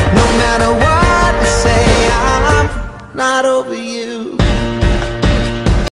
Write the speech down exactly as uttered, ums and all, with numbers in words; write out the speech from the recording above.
No matter what they say, I'm not over you.